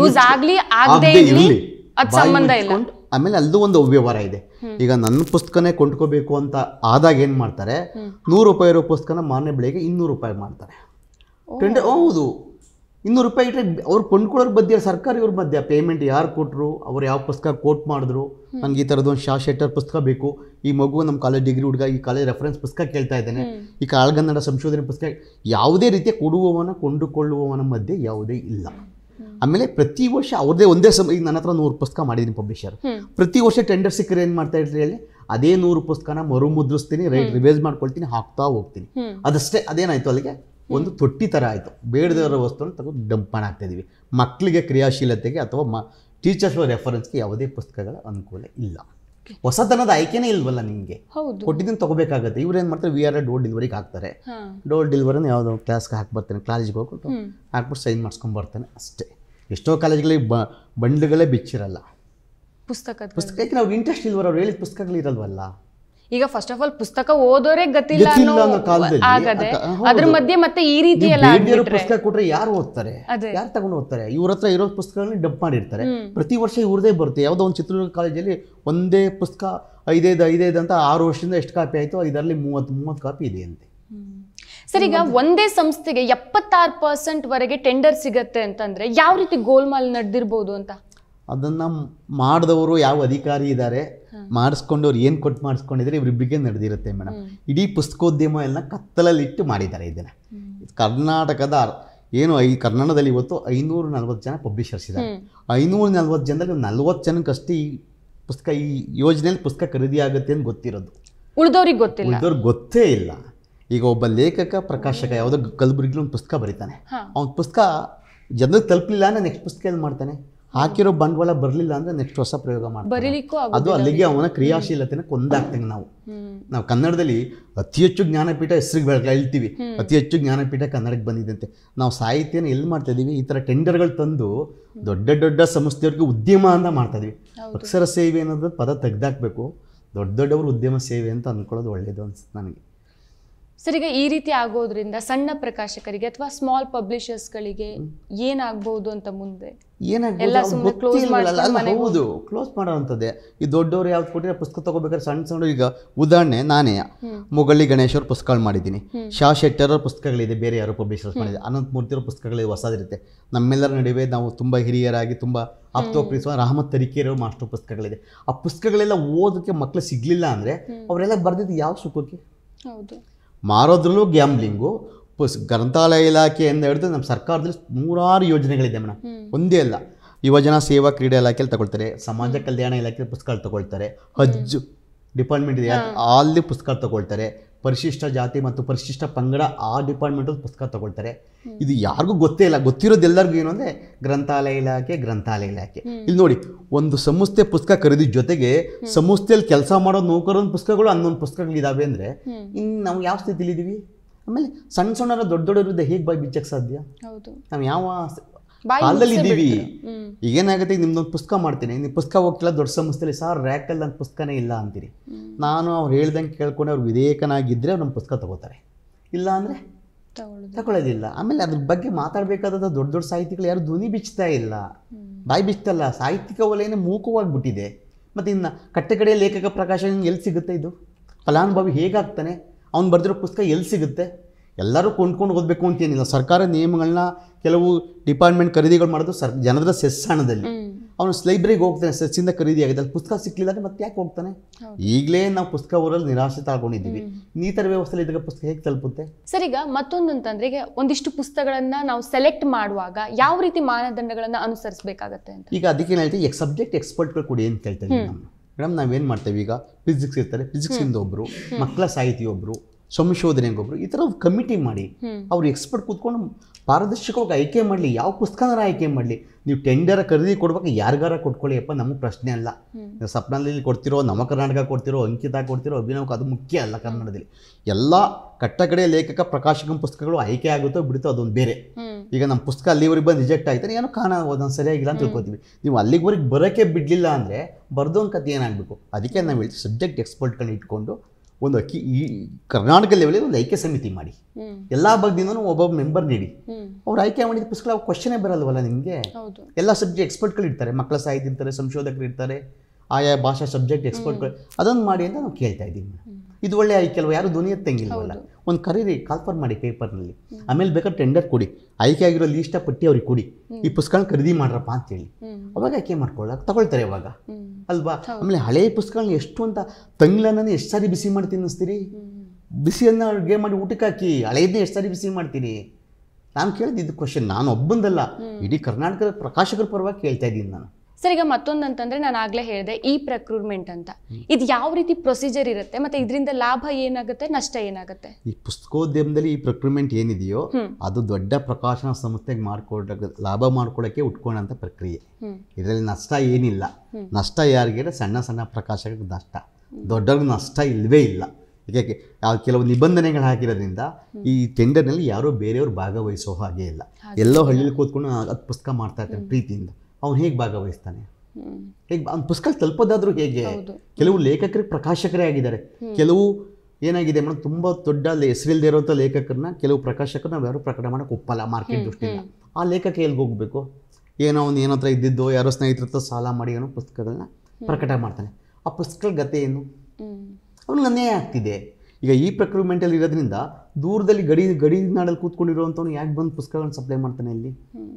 ಆಮೇಲೆ ಅಲ್ಲೂ ಒಂದು ಅವ್ಯವಹಾರ ಇದೆ. ಈಗ ನನ್ನ ಪುಸ್ತಕನೇ ಕೊಂಡ್ಕೋಬೇಕು ಅಂತ ಆದಾಗ ಏನ್ ಮಾಡ್ತಾರೆ, ನೂರು ರೂಪಾಯಿ ಇರೋ ಪುಸ್ತಕನ ಮಾರನೇ ಬೆಳೆಗೆ ಇನ್ನೂರು ರೂಪಾಯಿ ಮಾಡ್ತಾರೆ. ಟೆಂಡರ್ ಹೌದು, ಇನ್ನೂರು ರೂಪಾಯಿ ಇಟ್ಟರೆ ಅವ್ರು ಕೊಂಡ್ಕೊಳ್ಳೋರ್ ಮಧ್ಯ ಸರ್ಕಾರ ಇವ್ರ ಮಧ್ಯ ಪೇಮೆಂಟ್ ಯಾರು ಕೊಟ್ಟರು, ಅವ್ರು ಯಾವ ಪುಸ್ತಕ ಕೋಟ್ ಮಾಡಿದ್ರು, ನಂಗೆ ಈ ಥರದ್ದು ಒಂದು ಶಾ ಶೆಟ್ಟರ್ ಪುಸ್ತಕ ಬೇಕು, ಈ ಮಗು ನಮ್ಮ ಕಾಲೇಜ್ ಡಿಗ್ರಿ ಹುಡುಗ ಈ ಕಾಲೇಜ್ ರೆಫರೆನ್ಸ್ ಪುಸ್ತಕ ಕೇಳ್ತಾ ಇದ್ದಾನೆ, ಈ ಹಳಗನ್ನಡ ಸಂಶೋಧನೆ ಪುಸ್ತಕ, ಯಾವುದೇ ರೀತಿಯ ಕೊಡುವವನ ಕೊಂಡುಕೊಳ್ಳುವವನ ಮಧ್ಯೆ ಯಾವುದೇ ಇಲ್ಲ. ಆಮೇಲೆ ಪ್ರತಿ ವರ್ಷ ಅವ್ರದೇ ಒಂದೇ ಸಮ ಈಗ ನನ್ನ ಹತ್ರ ನೂರು ಪುಸ್ತಕ ಮಾಡಿದ್ದೀನಿ ಪಬ್ಲಿಷರ್. ಪ್ರತಿ ವರ್ಷ ಟೆಂಡರ್ ಸಿಕ್ಕರೆ ಏನು ಮಾಡ್ತಾ ಇರ್ತೀರಿ ಹೇಳಿ, ಅದೇ ನೂರು ಪುಸ್ತಕನ ಮರು ಮುದ್ರಿಸ್ತೀನಿ, ರೈಟ್ ರಿವೈಸ್ ಮಾಡ್ಕೊಳ್ತೀನಿ, ಹಾಕ್ತಾ ಹೋಗ್ತೀನಿ. ಅದಷ್ಟೇ. ಅದೇನಾಯ್ತು, ಅಲ್ಲಿಗೆ ಒಂದು ತೊಟ್ಟಿ ಥರ ಆಯಿತು. ಬೇಡದವರ ವಸ್ತುವನ್ನು ತಗೊಂಡು ಡಂಪ್ ಮಾಡ್ತಾ ಇದೀವಿ. ಮಕ್ಕಳಿಗೆ ಕ್ರಿಯಾಶೀಲತೆಗೆ ಅಥವಾ ಮ ಟೀಚರ್ಸ್ ರೆಫರೆನ್ಸ್ಗೆ ಯಾವುದೇ ಪುಸ್ತಕಗಳ ಅನುಕೂಲ ಇಲ್ಲ. ಹೊಸತನದ ಆಯ್ಕೆನೇ ಇಲ್ವಲ್ಲ ನಿಮಗೆ, ಕೊಟ್ಟಿದ್ದನ್ನು ತಗೋಬೇಕಾಗತ್ತೆ. ಇವ್ರು ಏನು ಮಾಡ್ತಾರೆ, ವಿ ಆರ್ ಡೋರ್ ಡೆಲಿವರಿಗೆ ಹಾಕ್ತಾರೆ. ಡೋರ್ ಡೆಲಿವರಿನ ಯಾವುದೋ ಕ್ಲಾಸ್ಗೆ ಹಾಕಿ ಬರ್ತಾನೆ, ಕಾಲೇಜಿಗೆ ಹೋಗ್ಬಿಟ್ಟು ಹಾಕ್ಬಿಟ್ಟು ಸೈನ್ ಮಾಡಿಸ್ಕೊಂಡು ಬರ್ತಾನೆ ಅಷ್ಟೇ. ಎಷ್ಟೋ ಕಾಲೇಜ್ಗಳಿಗೆ ಬ ಬಂಡ್ಗಳೇ ಬಿಚ್ಚಿರಲ್ಲ ಪುಸ್ತಕ ಪುಸ್ತಕ ಯಾಕೆ ನಾವು ಇಂಟ್ರೆಸ್ಟ್ ಇಲ್ವರ, ಅವ್ರು ಹೇಳಿದ ಪುಸ್ತಕಗಳು ಇರಲ್ವಲ್ಲ. ಈಗ ಫಸ್ಟ್ ಆಫ್ ಆಲ್ ಪುಸ್ತಕ ಓದೋರೇ ಗತಿಲ್ಲ ಆಗದೆ, ಅದ್ರ ಮಧ್ಯೆ ಮತ್ತೆ ಈ ರೀತಿ ಎಲ್ಲ ಪುಸ್ತಕ ಕೊಟ್ರೆ ಯಾರು ಓದ್ತಾರೆ, ಯಾರು ತಗೊಂಡು ಓದ್ತಾರೆ? ಇವ್ರ ಹತ್ರ ಇರೋ ಪುಸ್ತಕಗಳನ್ನ ಡಂಪ್ ಮಾಡಿರ್ತಾರೆ. ಪ್ರತಿ ವರ್ಷ ಇವ್ರದೇ ಬರುತ್ತೆ. ಯಾವುದೋ ಒಂದು ಚಿತ್ರದುರ್ಗ ಕಾಲೇಜಲ್ಲಿ ಒಂದೇ ಪುಸ್ತಕ ಐದೈದು ಐದೈದು ಅಂತ ಆರು ವರ್ಷದಿಂದ ಎಷ್ಟು ಕಾಪಿ ಆಯ್ತು, ಇದರಲ್ಲಿ ಮೂವತ್ತು ಮೂವತ್ತು ಕಾಪಿ ಇದೆ ಅಂತೆ. ಸರ್, ಈಗ ಒಂದೇ ಸಂಸ್ಥೆಗೆ ಎಪ್ಪತ್ತಾರು ಪರ್ಸೆಂಟ್ ವರೆಗೆ ಟೆಂಡರ್ ಸಿಗತ್ತೆ ಅಂತಂದ್ರೆ ಯಾವ ರೀತಿ ಗೋಲ್ಮಾಲ್ ನಡೆದಿರ್ಬೋದು ಅಂತ? ಅದನ್ನ ಮಾಡಿದವರು ಯಾವ ಅಧಿಕಾರಿ ಇದ್ದಾರೆ, ಮಾಡಿಸ್ಕೊಂಡವ್ರು ಏನು ಕೊಟ್ಟು ಮಾಡಿಸ್ಕೊಂಡಿದ್ದಾರೆ, ಇವ್ರಿಬ್ರಿಗೆ ನಡೆದಿರುತ್ತೆ ಮೇಡಮ್. ಇಡೀ ಪುಸ್ತಕೋದ್ಯಮ ಎಲ್ಲ ಕತ್ತಲಲ್ಲಿ ಇಟ್ಟು ಮಾಡಿದ್ದಾರೆ ಇದನ್ನ. ಕರ್ನಾಟಕದ ಏನು ಐ ಕರ್ನಾಟಕದಲ್ಲಿ ಇವತ್ತು ಐನೂರ ನಲ್ವತ್ತು ಜನ ಪಬ್ಲಿಷರ್ಸ್ ಇದ್ದಾರೆ. ಐನೂರ ನಲ್ವತ್ತು ಜನದಲ್ಲಿ ನಲ್ವತ್ತು ಜನಕ್ಕಷ್ಟೇ ಈ ಪುಸ್ತಕ ಈ ಯೋಜನೆಯಲ್ಲಿ ಪುಸ್ತಕ ಖರೀದಿ ಆಗುತ್ತೆ ಅಂತ ಗೊತ್ತಿರೋದು. ಉಳಿದವ್ರಿಗೆ ಗೊತ್ತಿಲ್ಲ, ಉಳಿದವ್ರಿಗೆ ಗೊತ್ತೇ ಇಲ್ಲ. ಈಗ ಒಬ್ಬ ಲೇಖಕ ಪ್ರಕಾಶಕ ಯಾವುದೋ ಕಲಬುರಗಿಲಿ ಒಂದು ಪುಸ್ತಕ ಬರೀತಾನೆ, ಅವ್ನ ಪುಸ್ತಕ ಜನರಿಗೆ ತಲುಪಲಿಲ್ಲ ಅಂದರೆ ನೆಕ್ಸ್ಟ್ ಪುಸ್ತಕ ಎಲ್ಲಿ ಮಾಡ್ತಾನೆ, ಹಾಕಿರೋ ಬಂಡವಾಳ ಬರಲಿಲ್ಲ ಅಂದರೆ ನೆಕ್ಸ್ಟ್ ಹೊಸ ಪ್ರಯೋಗ ಮಾಡ್ತಾನೆ. ಅದು ಅಲ್ಲಿಗೆ ಅವನ ಕ್ರಿಯಾಶೀಲತೆನ ಕೊಂದಾಗ್ತಂಗೆ. ನಾವು ನಾವು ಕನ್ನಡದಲ್ಲಿ ಅತಿ ಹೆಚ್ಚು ಜ್ಞಾನಪೀಠ ಹೆಸರಿಗೆ ಬೆಳಗ್ಗೆ ಹೇಳ್ತೀವಿ, ಅತಿ ಹೆಚ್ಚು ಜ್ಞಾನಪೀಠ ಕನ್ನಡಕ್ಕೆ ಬಂದಿದ್ದಂತೆ. ನಾವು ಸಾಹಿತ್ಯನ ಎಲ್ಲಿ ಮಾಡ್ತಾ ಇದೀವಿ, ಈ ಥರ ಟೆಂಡರ್ಗಳು ತಂದು ದೊಡ್ಡ ದೊಡ್ಡ ಸಂಸ್ಥೆಯವ್ರಿಗೆ ಉದ್ಯಮ ಅಂತ ಮಾಡ್ತಾ ಇದೀವಿ. ಅಕ್ಷರ ಸೇವೆ ಅನ್ನೋದು ಪದ ತೆಗ್ದಾಕ್ಬೇಕು, ದೊಡ್ಡ ದೊಡ್ಡವರು ಉದ್ಯಮ ಸೇವೆ ಅಂತ ಅಂದ್ಕೊಳ್ಳೋದು ಒಳ್ಳೇದು ಅನ್ಸುತ್ತೆ ನನಗೆ. ಸರ್, ಈಗ ಈ ರೀತಿ ಆಗೋದ್ರಿಂದ ಸಣ್ಣ ಪ್ರಕಾಶಕರಿಗೆ ಅಥವಾ ಸ್ಮಾಲ್ ಪಬ್ಲಿಷರ್ಸ್ಗಳಿಗೆ ಏನಾಗ್ಬಹುದು ಅಂತ ಮುಂದೆ ಹೌದು ಕ್ಲೋಸ್ ಮಾಡೋವಂಥದ್ದೇ. ಈ ದೊಡ್ಡವ್ರು ಯಾವ್ದು ಕೊಟ್ಟಿರೋ ಪುಸ್ತಕ ತಗೋಬೇಕಾದ್ರೆ ಸಣ್ಣ ಸಣ್ಣ, ಈಗ ಉದಾಹರಣೆ ನಾನೇ ಮುಗಳ್ಳಿ ಗಣೇಶ್ ಅವ್ರ ಪುಸ್ತಕಗಳು ಮಾಡಿದ್ದೀನಿ, ಶಾ ಶೆಟ್ಟರ್ ಅವ್ರ ಪುಸ್ತಕಗಳಿದೆ, ಬೇರೆ ಯಾರೋ ಪಬ್ಲಿಷರ್ಸ್ ಮಾಡಿದೆ, ಅನಂತಮೂರ್ತಿ ಅವ್ರ ಪುಸ್ತಕಗಳಿದೆ, ಹೊಸದಿರುತ್ತೆ. ನಮ್ಮೆಲ್ಲರ ನಡುವೆ ನಾವು ತುಂಬ ಹಿರಿಯರಾಗಿ ತುಂಬ ಆಪ್ತೋಪ್ರಿಸುವ ರಹಮತ್ ತರೀಕೆರೋ ಮಾಸ್ಟರ್ ಪುಸ್ತಕಗಳಿದೆ. ಆ ಪುಸ್ತಕಗಳೆಲ್ಲ ಓದೋಕ್ಕೆ ಮಕ್ಕಳು ಸಿಗ್ಲಿಲ್ಲ ಅಂದರೆ ಅವರೆಲ್ಲ ಬರೆದಿದ್ದು ಯಾವ ಸುಖಕ್ಕೆ? ಹೌದು, ಮಾರೋದ್ರಲ್ಲೂ ಗ್ಯಾಮ್ಲಿಂಗು. ಪುಸ್ ಗ್ರಂಥಾಲಯ ಇಲಾಖೆಯಿಂದ ಹಿಡಿದು ನಮ್ಮ ಸರ್ಕಾರದಲ್ಲಿ ನೂರಾರು ಯೋಜನೆಗಳಿದೆ ಮೇಡಮ್, ಒಂದೇ ಅಲ್ಲ. ಯುವಜನ ಸೇವಾ ಕ್ರೀಡೆ ಇಲಾಖೆಯಲ್ಲಿ ತಗೊಳ್ತಾರೆ, ಸಮಾಜ ಕಲ್ಯಾಣ ಇಲಾಖೆಯಲ್ಲಿ ಪುಸ್ತಕ ತಗೊಳ್ತಾರೆ, ಹಜ್ ಡಿಪಾರ್ಟ್ಮೆಂಟ್ ಇದೆ ಅಲ್ಲಿ ಪುಸ್ತಕ ತಗೊಳ್ತಾರೆ, ಪರಿಶಿಷ್ಟ ಜಾತಿ ಮತ್ತು ಪರಿಶಿಷ್ಟ ಪಂಗಡ ಆ ಡಿಪಾರ್ಟ್ಮೆಂಟಲ್ಲಿ ಪುಸ್ತಕ ತಗೊಳ್ತಾರೆ. ಇದು ಯಾರಿಗೂ ಗೊತ್ತೇ ಇಲ್ಲ. ಗೊತ್ತಿರೋದು ಎಲ್ಲರಿಗೂ ಏನು ಅಂದರೆ ಗ್ರಂಥಾಲಯ ಇಲಾಖೆ ಗ್ರಂಥಾಲಯ ಇಲಾಖೆ. ಇಲ್ಲಿ ನೋಡಿ, ಒಂದು ಸಂಸ್ಥೆ ಪುಸ್ತಕ ಖರೀದಿ ಜೊತೆಗೆ ಸಂಸ್ಥೆಯಲ್ಲಿ ಕೆಲಸ ಮಾಡೋ ನೌಕರನ ಪುಸ್ತಕಗಳು ಹನ್ನೊಂದು ಪುಸ್ತಕಗಳಿದ್ದಾವೆ ಅಂದರೆ ಇನ್ನು ನಾವು ಯಾವ ಸ್ಥಿತಿಲಿ ಇದ್ದೀವಿ? ಆಮೇಲೆ ಸಣ್ಣ ಸಣ್ಣ ದೊಡ್ಡ ದೊಡ್ಡವರಿದ್ದ ಹೇಗೆ ಬಾಯಿ ಬಿಚ್ಚಕ್ಕೆ ಸಾಧ್ಯ? ನಾವು ಯಾವ ಕಾಲದಲ್ಲಿ ಇದ್ದೀವಿ? ಈಗೇನಾಗುತ್ತೆ, ಈಗ ನಿಮ್ದೊಂದು ಪುಸ್ತಕ ಮಾಡ್ತೀನಿ, ನೀವು ಪುಸ್ತಕ ಹೋಗ್ತಿಲ್ಲ ದೊಡ್ಡ ಸಂಸ್ಥೆಯಲ್ಲಿ, ಸಾರ್ ರ್ಯಾಕಲ್ಲಿ ನನ್ನ ಪುಸ್ತಕನೇ ಇಲ್ಲ ಅಂತೀರಿ. ನಾನು ಅವ್ರು ಹೇಳ್ದಂಗೆ ಕೇಳ್ಕೊಂಡು ಅವ್ರು ವಿಧೇಯಕನಾಗಿದ್ದರೆ ಅವ್ರು ನಮ್ಮ ಪುಸ್ತಕ ತಗೋತಾರೆ, ಇಲ್ಲ ಅಂದರೆ ತಗೊಳ್ಳೋದಿಲ್ಲ. ಆಮೇಲೆ ಅದ್ರ ಬಗ್ಗೆ ಮಾತಾಡಬೇಕಾದ ದೊಡ್ಡ ದೊಡ್ಡ ಸಾಹಿತಿಗಳು ಯಾರು ಧ್ವನಿ ಬಿಚ್ತಾ ಇಲ್ಲ, ಬಾಯಿ ಬಿಚ್ತಲ್ಲ. ಸಾಹಿತ್ಯಿಕ ವಲಯನೇ ಮೂಕವಾಗಿಬಿಟ್ಟಿದೆ. ಮತ್ತು ಇನ್ನು ಕಟ್ಟೆಕಡೆಯ ಲೇಖಕ ಪ್ರಕಾಶ ಎಲ್ಲಿ ಸಿಗುತ್ತೆ? ಇದು ಫಲಾನುಭವಿ ಹೇಗಾಗ್ತಾನೆ? ಅವ್ನು ಬರೆದಿರೋ ಪುಸ್ತಕ ಎಲ್ಲಿ ಸಿಗುತ್ತೆ? ಎಲ್ಲರೂ ಕೊಂಡ್ಕೊಂಡು ಓದಬೇಕು ಅಂತೇನಿಲ್ಲ. ಸರ್ಕಾರ ನಿಯಮಗಳನ್ನ ಕೆಲವು ಡಿಪಾರ್ಟ್ಮೆಂಟ್ ಖರೀದಿಗಳು ಮಾಡೋದು ಸರ್ ಜನರ ಸೆಸ್ ಹಣದಲ್ಲಿ. ಅವನು ಲೈಬ್ರರಿಗೆ ಹೋಗ್ತಾನೆ, ಸೆಸ್ಸಿಂದ ಖರೀದಿ ಆಗಿದೆ, ಅಲ್ಲಿ ಪುಸ್ತಕ ಸಿಕ್ಲಿಲ್ಲ ಅಂದರೆ ಮತ್ತೆ ಯಾಕೆ ಹೋಗ್ತಾನೆ? ಈಗಲೇ ನಾವು ಪುಸ್ತಕ ಊರಲ್ಲಿ ನಿರಾಶೆ ತಗೊಂಡಿದ್ದೀವಿ, ಈ ಥರ ವ್ಯವಸ್ಥೆ ಇದ್ದಾಗ ಪುಸ್ತಕ ಹೇಗೆ ತಲುಪುತ್ತೆ ಸರ್? ಈಗ ಮತ್ತೊಂದು ಅಂತಂದ್ರೆ, ಈಗ ಒಂದಿಷ್ಟು ಪುಸ್ತಕಗಳನ್ನ ನಾವು ಸೆಲೆಕ್ಟ್ ಮಾಡುವಾಗ ಯಾವ ರೀತಿ ಮಾನದಂಡಗಳನ್ನ ಅನುಸರಿಸಬೇಕಾಗತ್ತೆ ಅಂತ? ಈಗ ಅದಕ್ಕೆ ಹೇಳ್ತೀವಿ, ಈಗ ಸಬ್ಜೆಕ್ಟ್ ಎಕ್ಸ್ಪರ್ಟ್ಗಳು ಕೂಡ ಏನು ಕೇಳ್ತಾ ಇದ್ದೀವಿ ನಾವು ಮೇಡಮ್. ನಾವೇನು ಮಾಡ್ತೇವೆ, ಈಗ ಫಿಸಿಕ್ಸ್ ಇರ್ತಾರೆ, ಫಿಸಿಕ್ಸಿಂದ ಒಬ್ಬರು, ಮಕ್ಕಳ ಸಾಹಿತಿ ಒಬ್ಬರು, ಸಂಶೋಧನೆಗೆ ಒಬ್ಬರು, ಈ ಥರ ಕಮಿಟಿ ಮಾಡಿ ಅವ್ರು ಎಕ್ಸ್ಪರ್ಟ್ ಕೂತ್ಕೊಂಡು ಪಾರದರ್ಶಕವಾಗಿ ಆಯ್ಕೆ ಮಾಡಲಿ. ಯಾವ ಪುಸ್ತಕನ ಆಯ್ಕೆ ಮಾಡಲಿ. ನೀವು ಟೆಂಡರ್ ಖರೀದಿ ಕೊಡ್ಬೇಕು, ಯಾರಿಗಾರ ಕೊಟ್ಕೊಳ್ಳಿ ಅಪ್ಪ, ನಮಗೆ ಪ್ರಶ್ನೆ ಅಲ್ಲ. ನೀವು ಸಪ್ನಲ್ಲಿ ಕೊಡ್ತಿರೋ, ನವ ಕರ್ನಾಟಕ ಕೊಡ್ತಿರೋ, ಅಂಕಿತ ಕೊಡ್ತಿರೋ, ಅಭಿನವ್, ಅದು ಮುಖ್ಯ ಅಲ್ಲ. ಕನ್ನಡದಲ್ಲಿ ಎಲ್ಲ ಕಟ್ಟಕಡೆಯ ಲೇಖಕ ಪ್ರಕಾಶಕ ಪುಸ್ತಕಗಳು ಆಯ್ಕೆ ಆಗುತ್ತೋ ಬಿಡುತ್ತೋ ಅದೊಂದು ಬೇರೆ. ಈಗ ನಮ್ಮ ಪುಸ್ತಕ ಅಲ್ಲಿವರೆಗೆ ಬಂದು ರಿಜೆಕ್ಟ್ ಆಯ್ತಾನೆ, ಏನೋ ಕಾರಣ ಅದೊಂದು ಸರಿಯಾಗಿಲ್ಲ ಅಂತ ತಿಳ್ಕೊತೀವಿ. ನೀವು ಅಲ್ಲಿವರೆಗೆ ಬರೋಕ್ಕೆ ಬಿಡಲಿಲ್ಲ ಅಂದರೆ ಬರ್ದೊಂದು ಕತೆ ಏನಾಗಬೇಕು. ಅದಕ್ಕೆ ನಾವು ಹೇಳ್ತೀವಿ, ಸಬ್ಜೆಕ್ಟ್ ಎಕ್ಸ್ಪರ್ಟ್ಗಳನ್ನ ಇಟ್ಕೊಂಡು ಒಂದು ಅಕ್ಕಿ ಈ ಕರ್ನಾಟಕ ಲೆವೆಲಲ್ಲಿ ಒಂದು ಆಯ್ಕೆ ಸಮಿತಿ ಮಾಡಿ, ಎಲ್ಲ ಭಾಗದಿಂದನೂ ಒಬ್ಬೊಬ್ಬ ಮೆಂಬರ್ ನೀಡಿ, ಅವ್ರು ಆಯ್ಕೆ ಮಾಡಿದ ಪುಸ್ತಕ ಅವ್ರು ಕ್ವಶನೇ ಬರಲ್ವಲ್ಲ ನಿಮಗೆ. ಎಲ್ಲ ಸಬ್ಜೆಕ್ಟ್ ಎಕ್ಸ್ಪರ್ಟ್ಗಳು ಇರ್ತಾರೆ, ಮಕ್ಕಳ ಸಾಹಿತ್ಯ ಇರ್ತಾರೆ, ಸಂಶೋಧಕರು ಇರ್ತಾರೆ, ಆಯಾ ಭಾಷಾ ಸಬ್ಜೆಕ್ಟ್ ಎಕ್ಸ್ಪರ್ಟ್ಗಳು, ಅದನ್ನು ಮಾಡಿ ಅಂತ ನಾವು ಕೇಳ್ತಾ ಇದ್ದೀವಿ. ಇದು ಒಳ್ಳೆ ಆಯ್ಕೆ ಅಲ್ವ? ಯಾರು ಧ್ವನಿ ಎತ್ತಂಗಿಲ್ವಲ್ಲ. ಒಂದು ಕರೀರಿ, ಕಾಲ್ಫರ್ ಮಾಡಿ ಪೇಪರ್ನಲ್ಲಿ, ಆಮೇಲೆ ಬೇಕಾದ್ರೆ ಟೆಂಡರ್ ಕೊಡಿ, ಆಯ್ಕೆ ಆಗಿರೋ ಲೀಸ್ಟ ಪಟ್ಟಿ ಅವ್ರಿಗೆ ಕೊಡಿ, ಈ ಪುಸ್ತಕ ಖರೀದಿ ಮಾಡ್ರಪ್ಪ ಅಂತೇಳಿ, ಅವಾಗ ಆಯ್ಕೆ ಮಾಡ್ಕೊಳ್ಳ ತಗೊಳ್ತಾರೆ ಅವಾಗ ಅಲ್ವಾ. ಆಮೇಲೆ ಹಳೆಯ ಪುಸ್ತಕಗಳನ್ನ ಎಷ್ಟು ಅಂತ ತಂಗ್ಲನ್ನ ಎಷ್ಟು ಸಾರಿ ಬಿಸಿ ಮಾಡ್ತೀನಿ ಅನ್ನಿಸ್ತೀರಿ? ಬಿಸಿಯನ್ನ ಅಡುಗೆ ಮಾಡಿ ಊಟಕ್ಕೆ ಹಾಕಿ ಹಳೆಯದನ್ನೇ ಎಷ್ಟು ಸಾರಿ ಬಿಸಿ ಮಾಡ್ತೀರಿ? ನಾನು ಕೇಳಿದ್ದು ಇದು ಕ್ವಶನ್, ನಾನು ಒಬ್ಬಂದಲ್ಲ, ಇಡೀ ಕರ್ನಾಟಕದ ಪ್ರಕಾಶಕರ ಪರವಾಗಿ ಕೇಳ್ತಾ ಇದ್ದೀನಿ ನಾನು. ಸರ್, ಈಗ ಮತ್ತೊಂದು ಅಂತಂದ್ರೆ, ನಾನು ಆಗ್ಲೇ ಹೇಳಿದೆ ಈ ಪ್ರಕ್ರೂಟ್ಮೆಂಟ್ ಅಂತ, ಇದು ಯಾವ ರೀತಿ ಪ್ರೊಸೀಜರ್ ಇರುತ್ತೆ, ಮತ್ತೆ ಇದರಿಂದ ಲಾಭ ಏನಾಗುತ್ತೆ, ನಷ್ಟ ಏನಾಗುತ್ತೆ? ಈ ಪುಸ್ತಕೋದ್ಯಮದಲ್ಲಿ ಈ ಪ್ರಕ್ರೂಟ್ಮೆಂಟ್ ಏನಿದೆಯೋ ಅದು ದೊಡ್ಡ ಪ್ರಕಾಶನ ಸಂಸ್ಥೆಗೆ ಮಾಡ್ಕೊಡ ಲಾಭ ಮಾಡ್ಕೊಳ್ಳೋಕ್ಕೆ ಉಟ್ಕೊಂಡಂಥ ಪ್ರಕ್ರಿಯೆ. ಇದರಲ್ಲಿ ನಷ್ಟ ಏನಿಲ್ಲ. ನಷ್ಟ ಯಾರಿಗಿದೆ? ಸಣ್ಣ ಸಣ್ಣ ಪ್ರಕಾಶಕರಿಗೆ ನಷ್ಟ, ದೊಡ್ಡವ್ರಿಗೆ ನಷ್ಟ ಇಲ್ಲವೇ ಇಲ್ಲ. ಯಾಕೆ ಕೆಲವು ನಿಬಂಧನೆಗಳು ಹಾಕಿರೋದ್ರಿಂದ ಈ ಟೆಂಡರ್ನಲ್ಲಿ ಯಾರೋ ಬೇರೆಯವ್ರು ಭಾಗವಹಿಸೋ ಹಾಗೆ ಇಲ್ಲ. ಎಲ್ಲೋ ಹಳ್ಳಿಲಿ ಕೂತ್ಕೊಂಡು ಅದು ಪುಸ್ತಕ ಮಾಡ್ತಾ ಇರ್ತಾರೆ ಪ್ರೀತಿಯಿಂದ, ಅವ್ನು ಹೇಗೆ ಭಾಗವಹಿಸ್ತಾನೆ? ಹೇಗೆ ಅವ್ನ ಪುಸ್ತಕ ತಲುಪೋದಾದ್ರೂ ಹೇಗೆ? ಕೆಲವು ಲೇಖಕರಿಗೆ ಪ್ರಕಾಶಕರೇ ಆಗಿದ್ದಾರೆ, ಕೆಲವು ಏನಾಗಿದೆ ಮೇಡಮ್, ತುಂಬ ದೊಡ್ಡ ಹೆಸರಿಲ್ಲದೆ ಇರುವಂಥ ಲೇಖಕರನ್ನ ಕೆಲವು ಪ್ರಕಾಶಕರು ನಾವು ಯಾರು ಪ್ರಕಟ ಮಾಡೋಕೆ ಒಪ್ಪಲ್ಲ ಮಾರ್ಕೆಟ್ ದೃಷ್ಟಿಯಿಂದ. ಆ ಲೇಖಕ ಎಲ್ಲಿಗೆ ಹೋಗಬೇಕು? ಏನೋ ಅವ್ನು ಏನೋ ಹತ್ರ ಇದ್ದಿದ್ದು, ಯಾರೋ ಸ್ನೇಹಿತರ ಹತ್ರ ಸಾಲ ಮಾಡಿ ಏನೋ ಪುಸ್ತಕಗಳನ್ನ ಪ್ರಕಟ ಮಾಡ್ತಾನೆ. ಆ ಪುಸ್ತಕಗಳ ಗತಿ ಏನು? ಅವ್ನಿಗೆ ಅನ್ಯಾಯ ಆಗ್ತಿದೆ. ಈಗ ಈ ಪ್ರಕ್ರೂಟ್ಮೆಂಟಲ್ಲಿ ಇರೋದ್ರಿಂದ ದೂರದಲ್ಲಿ ಗಡಿ ಗಡಿ ನಾಡಲ್ಲಿ ಕೂತ್ಕೊಂಡಿರುವಂಥವ್ನು ಯಾಕೆ ಬಂದು ಪುಸ್ತಕಗಳನ್ನ ಸಪ್ಲೈ ಮಾಡ್ತಾನೆ ಇಲ್ಲಿ?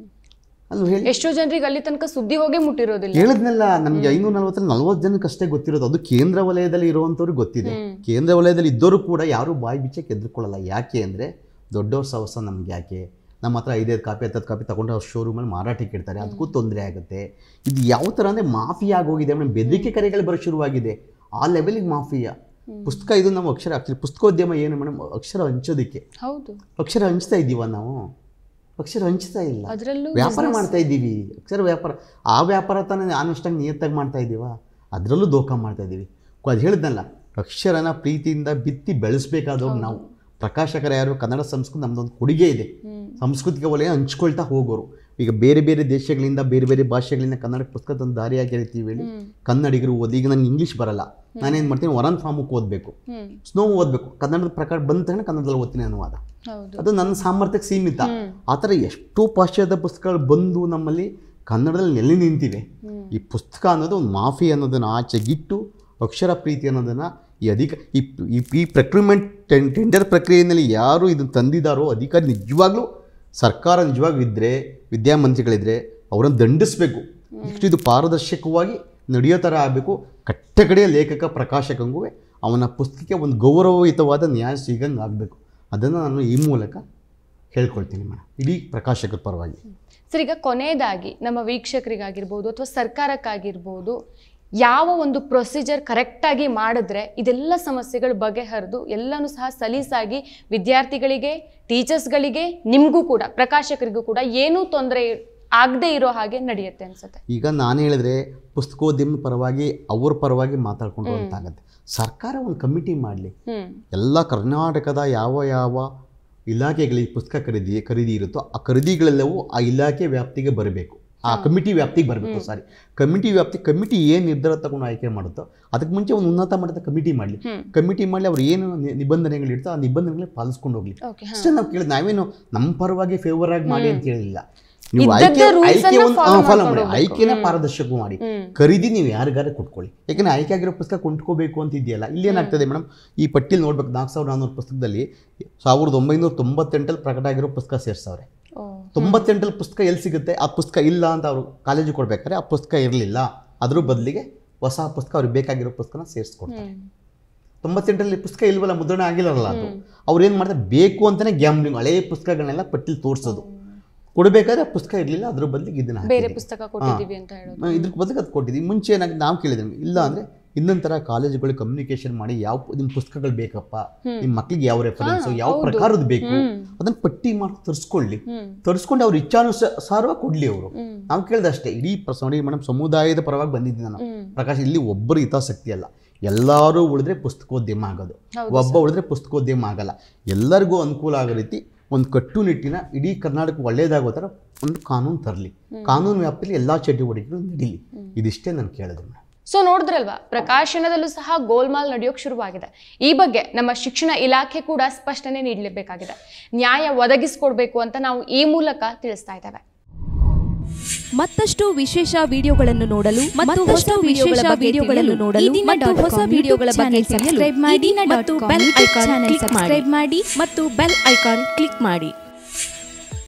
ಅದು ಹೇಳಿ, ಎಷ್ಟೋ ಜನರಿಗೆ ಅಲ್ಲಿ ತನಕ ಸುದ್ದಿ ಹೋಗೇ ಮುಟ್ಟಿರೋದಿಲ್ಲ. ಹೇಳಿದ್ನಲ್ಲ, ನಮಗೆ ಐನೂರ ನಲ್ವತ್ತರಲ್ಲಿ ನಲ್ವತ್ತು ಜನಕ್ಕೆ ಅಷ್ಟೇ ಗೊತ್ತಿರೋದು. ಅದು ಕೇಂದ್ರ ವಲಯದಲ್ಲಿ ಇರುವಂಥವ್ರಿಗೆ ಗೊತ್ತಿದೆ. ಕೇಂದ್ರ ವಲಯದಲ್ಲಿ ಇದ್ದವರು ಕೂಡ ಯಾರು ಬಾಯಿ ಬಿಚ್ಚಕ್ಕೆ ಎದ್ರುಕೊಳ್ಳಲ್ಲ. ಯಾಕೆ ಅಂದರೆ ದೊಡ್ಡವ್ರ ಸವಸ ನಮ್ಗೆ ಯಾಕೆ? ನಮ್ಮ ಹತ್ರ ಐದೈದು ಕಾಪಿ ಹತ್ತತ್ತು ಕಾಪಿ ತೊಗೊಂಡು ಅವ್ರು ಶೋರೂಮಲ್ಲಿ ಮಾರಾಟಕ್ಕೆ ಇಡ್ತಾರೆ, ಅದಕ್ಕೂ ತೊಂದರೆ ಆಗುತ್ತೆ. ಇದು ಯಾವ ಥರ ಅಂದರೆ ಮಾಫಿಯಾ ಆಗೋಗಿದೆ ಮೇಡಮ್. ಬೆದರಿಕೆ ಕರೆಗಳು ಬರೋ ಶುರುವಾಗಿದೆ. ಆ ಲೆವೆಲಿಗೆ ಮಾಫಿಯಾ. ಪುಸ್ತಕ ಇದು ನಮ್ಮ ಅಕ್ಷರ, ಆಕ್ಚುಲಿ ಪುಸ್ತಕೋದ್ಯಮ ಏನು ಮೇಡಮ್? ಅಕ್ಷರ ಹಂಚೋದಕ್ಕೆ. ಹೌದು, ಅಕ್ಷರ ಹಂಚ್ತಾ ಇದ್ದೀವ ನಾವು? ಅಕ್ಷರ ಹಂಚ್ತಾ ಇಲ್ಲ, ವ್ಯಾಪಾರ ಮಾಡ್ತಾ ಇದ್ದೀವಿ. ಅಕ್ಷರ ವ್ಯಾಪಾರ, ಆ ವ್ಯಾಪಾರ ತಾನೇ ಆನೆಸ್ಟಾಗಿ ನಿಯತ್ತಾಗಿ ಮಾಡ್ತಾ ಇದ್ದೀವ? ಅದರಲ್ಲೂ ದೋಖ ಮಾಡ್ತಾ ಇದ್ದೀವಿ. ಅದು ಹೇಳಿದ್ನಲ್ಲ, ಅಕ್ಷರನ ಪ್ರೀತಿಯಿಂದ ಬಿತ್ತಿ ಬೆಳೆಸ್ಬೇಕಾದವ್ರು ನಾವು ಪ್ರಕಾಶಕರ. ಯಾರು? ಕನ್ನಡ ಸಂಸ್ಕೃತಿ ನಮ್ಮದೊಂದು ಕೊಡುಗೆ ಇದೆ. ಸಾಂಸ್ಕೃತಿಕ ವಲಯ ಹಂಚ್ಕೊಳ್ತಾ ಹೋಗೋರು. ಈಗ ಬೇರೆ ಬೇರೆ ದೇಶಗಳಿಂದ ಬೇರೆ ಬೇರೆ ಭಾಷೆಗಳಿಂದ ಕನ್ನಡ ಪುಸ್ತಕ ತಂದು ದಾರಿಯಾಗಿ ಹೇಳ್ತೀವಿ ಹೇಳಿ ಕನ್ನಡಿಗರು ಓದಿ. ಈಗ ನನಗೆ ಇಂಗ್ಲೀಷ್ ಬರಲ್ಲ, ನಾನೇನು ಮಾಡ್ತೀನಿ, ವರನ್ ಫಾರ್ಮಕ್ಕೆ ಓದಬೇಕು, ಸ್ನೋ ಓದಬೇಕು. ಕನ್ನಡದ ಪ್ರಕಾರ ಬಂದ ತಕ್ಷಣ ಕನ್ನಡದಲ್ಲಿ ಓದ್ತೀನಿ ಅನುವಾದ. ಅದು ನನ್ನ ಸಾಮರ್ಥ್ಯಕ್ಕೆ ಸೀಮಿತ. ಆ ಥರ ಎಷ್ಟೋ ಪಾಶ್ಚಾತ್ಯ ಪುಸ್ತಕಗಳು ಬಂದು ನಮ್ಮಲ್ಲಿ ಕನ್ನಡದಲ್ಲಿ ನೆಲೆ ನಿಂತಿವೆ. ಈ ಪುಸ್ತಕ ಅನ್ನೋದು ಒಂದು ಮಾಫಿ ಅನ್ನೋದನ್ನು ಆಚೆಗಿಟ್ಟು ಅಕ್ಷರ ಪ್ರೀತಿ ಅನ್ನೋದನ್ನು ಈ ಅಧಿಕ ಈ ಈ ಪ್ರಕ್ರೂಟ್ಮೆಂಟ್ ಟೆನ್ ಟೆಂಡರ್ ಪ್ರಕ್ರಿಯೆಯಲ್ಲಿ ಯಾರು ಇದನ್ನು ತಂದಿದ್ದಾರೋ ಅಧಿಕಾರಿ ನಿಜವಾಗ್ಲೂ ಸರ್ಕಾರ ನಿಜವಾಗ್ಲೂ ಇದ್ದರೆ, ವಿದ್ಯಾಮಂತ್ರಿಗಳಿದ್ದರೆ ಅವರನ್ನು ದಂಡಿಸಬೇಕು. ಇಷ್ಟು ಇದು ಪಾರದರ್ಶಕವಾಗಿ ನಡೆಯೋ ಥರ ಆಗಬೇಕು. ಕಟ್ಟಕಡೆಯ ಲೇಖಕ ಪ್ರಕಾಶಕಂಗೂ ಅವನ ಪುಸ್ತಕಕ್ಕೆ ಒಂದು ಗೌರವಯುತವಾದ ನ್ಯಾಯ ಸಿಗಂಗೆ ಆಗಬೇಕು. ಅದನ್ನು ನಾನು ಈ ಮೂಲಕ ಹೇಳ್ಕೊಳ್ತೀನಿ ಮೇಡಮ್, ಇಡೀ ಪ್ರಕಾಶಕರ ಪರವಾಗಿ. ಸರ್, ಈಗ ಕೊನೆಯದಾಗಿ ನಮ್ಮ ವೀಕ್ಷಕರಿಗಾಗಿರ್ಬೋದು ಅಥವಾ ಸರ್ಕಾರಕ್ಕಾಗಿರ್ಬೋದು, ಯಾವ ಒಂದು ಪ್ರೊಸೀಜರ್ ಕರೆಕ್ಟಾಗಿ ಮಾಡಿದ್ರೆ ಇದೆಲ್ಲ ಸಮಸ್ಯೆಗಳು ಬಗೆಹರಿದು ಎಲ್ಲನೂ ಸಹ ಸಲೀಸಾಗಿ ವಿದ್ಯಾರ್ಥಿಗಳಿಗೆ, ಟೀಚರ್ಸ್ಗಳಿಗೆ, ನಿಮಗೂ ಕೂಡ ಪ್ರಕಾಶಕರಿಗೂ ಕೂಡ ಏನೂ ತೊಂದರೆ ಆಗದೆ ಇರೋ ಹಾಗೆ ನಡೆಯುತ್ತೆ ಅನ್ಸುತ್ತೆ? ಈಗ ನಾನು ಹೇಳಿದ್ರೆ ಪುಸ್ತಕೋದ್ಯಮ ಪರವಾಗಿ ಅವ್ರ ಪರವಾಗಿ ಮಾತಾಡ್ಕೊಂಡು ಅಂತಾಗತ್ತೆ. ಸರ್ಕಾರ ಒಂದು ಕಮಿಟಿ ಮಾಡಲಿ. ಎಲ್ಲ ಕರ್ನಾಟಕದ ಯಾವ ಯಾವ ಇಲಾಖೆಗಳಿಗೆ ಪುಸ್ತಕ ಖರೀದಿ ಖರೀದಿ ಇರುತ್ತೋ ಆ ಖರೀದಿಗಳೆಲ್ಲವೂ ಆ ಇಲಾಖೆ ವ್ಯಾಪ್ತಿಗೆ ಬರಬೇಕು. ಆ ಕಮಿಟಿ ವ್ಯಾಪ್ತಿಗೆ ಬರಬೇಕು. ಸಾರಿ ಕಮಿಟಿ ವ್ಯಾಪ್ತಿ ಕಮಿಟಿ ಏನು ನಿರ್ಧಾರ ತಗೊಂಡು ಆಯ್ಕೆ ಮಾಡುತ್ತೋ ಅದಕ್ಕೆ ಮುಂಚೆ ಒಂದು ಉನ್ನತ ಮಟ್ಟದ ಕಮಿಟಿ ಮಾಡಲಿ. ಕಮಿಟಿ ಮಾಡಲಿ, ಅವ್ರು ಏನು ನಿಬಂಧನೆಗಳಿರ್ತೋ ಆ ನಿಬಂಧನೆಗಳನ್ನ ಪಾಲಿಸ್ಕೊಂಡು ಹೋಗ್ಲಿ ಅಷ್ಟೇ. ನಾವು ಕೇಳಿದ್ ನಾವೇನು ನಮ್ಮ ಪರವಾಗಿ ಫೇವರ್ ಆಗಿ ಮಾಡಿ ಅಂತ ಹೇಳಿಲ್ಲ. ನೀವು ಆಯ್ಕೆ ಆಯ್ಕೆ ಒಂದು ಫಾಲೋ ಮಾಡಿ, ಆಯ್ಕೆನ ಪಾರದರ್ಶಕ ಮಾಡಿ. ಖರೀದಿ ನೀವು ಯಾರಿಗಾರೆ ಕೊಟ್ಕೊಳ್ಳಿ. ಯಾಕಂದರೆ ಆಯ್ಕೆ ಆಗಿರೋ ಪುಸ್ತಕ ಕೊಂಡ್ಕೋಬೇಕು ಅಂತ ಇದೆಯಲ್ಲ, ಇಲ್ಲಿ ಏನಾಗ್ತದೆ ಮೇಡಮ್, ಈ ಪಟ್ಟಿಲಿ ನೋಡ್ಬೇಕು, ನಾಲ್ಕು ಸಾವಿರದ ನಾನ್ನೂರು ಪುಸ್ತಕದಲ್ಲಿ ಸಾವಿರದ ಒಂಬೈನೂರ ತೊಂಬತ್ತೆಂಟಲ್ಲಿ ಪ್ರಕಟ ಆಗಿರೋ ಪುಸ್ತಕ ಸೇರಿಸವ್ರೆ. ತೊಂಬತ್ತೆಂಟಲ್ಲಿ ಪುಸ್ತಕ ಎಲ್ಲಿ ಸಿಗುತ್ತೆ? ಆ ಪುಸ್ತಕ ಇಲ್ಲ ಅಂತ ಅವರು ಕಾಲೇಜಿಗೆ ಕೊಡ್ಬೇಕಾದ್ರೆ ಆ ಪುಸ್ತಕ ಇರಲಿಲ್ಲ, ಅದ್ರ ಬದಲಿಗೆ ಹೊಸ ಪುಸ್ತಕ ಅವ್ರಿಗೆ ಬೇಕಾಗಿರೋ ಪುಸ್ತಕನ ಸೇರಿಸ್ಕೊಡ್ತಾರೆ. ತೊಂಬತ್ತೆಂಟರಲ್ಲಿ ಪುಸ್ತಕ ಇಲ್ವಲ್ಲ, ಮುದ್ರಣ ಆಗಿಲ್ಲಲ್ಲ, ಅದು ಅವ್ರು ಏನು ಮಾಡ್ತಾರೆ, ಬೇಕು ಅಂತಲೇ ಗ್ಯಾಮ್ಲಿಂಗ್ ಹಳೆಯ ಪುಸ್ತಕಗಳನ್ನೆಲ್ಲ ಪಟ್ಟಿಲಿ ತೋರಿಸೋದು. ಕೊಡಬೇಕಾದ್ರೆ ಪುಸ್ತಕ ಇರಲಿಲ್ಲ, ಅದ್ರ ಬದಲಿಗೆ ಇದನ್ನ ಬೇರೆ ಪುಸ್ತಕ ಕೊಟ್ಟಿದ್ದೀವಿ ಅಂತ ಹೇಳೋದು. ಇದ್ರ ಬದಲಿಗೆ ಅದು ಕೊಟ್ಟಿದ್ದೀವಿ. ಮುಂಚೆ ಏನಾಗಿ ನಾವು ಕೇಳಿದ್ವಿ, ಇಲ್ಲ ಅಂದರೆ ಇನ್ನೊಂದು ಥರ ಕಾಲೇಜುಗಳಿಗೆ ಕಮ್ಯುನಿಕೇಶನ್ ಮಾಡಿ ಯಾವ ನಿಮ್ಮ ಪುಸ್ತಕಗಳು ಬೇಕಪ್ಪ, ನಿಮ್ಮ ಮಕ್ಳಿಗೆ ಯಾವ ರೆಫರೆನ್ಸು ಯಾವ ಪ್ರಕಾರದ್ದು ಬೇಕು ಅದನ್ನು ಪಟ್ಟಿ ಮಾಡಿ ತರಿಸ್ಕೊಳ್ಳಿ, ತರಿಸ್ಕೊಂಡು ಅವ್ರ ಇಚ್ಛಾನುಸಾರವಾಗಿ ಕೊಡಲಿ ಅವರು. ನಾವು ಕೇಳಿದಷ್ಟೇ, ಇಡೀ ನೋಡಿ ಮೇಡಮ್, ಸಮುದಾಯದ ಪರವಾಗಿ ಬಂದಿದ್ದೀನಿ ನಾನು ಪ್ರಕಾಶ್. ಇಲ್ಲಿ ಒಬ್ಬರು ಹಿತಾಸಕ್ತಿ ಅಲ್ಲ, ಎಲ್ಲರೂ ಉಳಿದ್ರೆ ಪುಸ್ತಕೋದ್ಯಮ ಆಗೋದು, ಒಬ್ಬ ಉಳಿದ್ರೆ ಪುಸ್ತಕೋದ್ಯಮ ಆಗಲ್ಲ. ಎಲ್ಲರಿಗೂ ಅನುಕೂಲ ಆಗೋ ರೀತಿ ಒಂದು ಕಟ್ಟುನಿಟ್ಟಿನ ಇಡೀ ಕರ್ನಾಟಕ ಒಳ್ಳೆಯದಾಗೋ ಥರ ಒಂದು ಕಾನೂನು ತರಲಿ, ಕಾನೂನು ವ್ಯಾಪ್ತಿಯಲ್ಲಿ ಎಲ್ಲ ಚಟುವಟಿಕೆಗಳು ನಡೀಲಿ. ಇದಿಷ್ಟೇ ನಾನು ಕೇಳಿದೆ. ಸೊ ನೋಡಿದ್ರಲ್ವಾ, ಪ್ರಕಾಶನದಲ್ಲೂ ಸಹ ಗೋಲ್ಮಾಲ್ ನಡೆಯೋಕೆ ಶುರುವಾಗಿದೆ. ಈ ಬಗ್ಗೆ ನಮ್ಮ ಶಿಕ್ಷಣ ಇಲಾಖೆ ಕೂಡ ಸ್ಪಷ್ಟನೆ ನೀಡಲೇಬೇಕಾಗಿದೆ, ನ್ಯಾಯ ಒದಗಿಸಿಕೊಡ್ಬೇಕು ಅಂತ ನಾವು ಈ ಮೂಲಕ ತಿಳಿಸ್ತಾ ಇದ್ದೇವೆ. ಮತ್ತಷ್ಟು ವಿಶೇಷ ವಿಡಿಯೋಗಳನ್ನು ನೋಡಲು ಮತ್ತು ಹೊಸ ವಿಶೇಷ ವಿಡಿಯೋಗಳನ್ನು ನೋಡಲು ಮತ್ತು ಹೊಸ ವಿಡಿಯೋಗಳ ಬಗ್ಗೆ ಸಬ್ಸ್ಕ್ರೈಬ್ ಮಾಡಿ ಮತ್ತು ಬೆಲ್ ಐಕಾನ್ ಕ್ಲಿಕ್ ಮಾಡಿ ಮತ್ತು ಬೆಲ್ ಐಕಾನ್ ಕ್ಲಿಕ್ ಮಾಡಿ.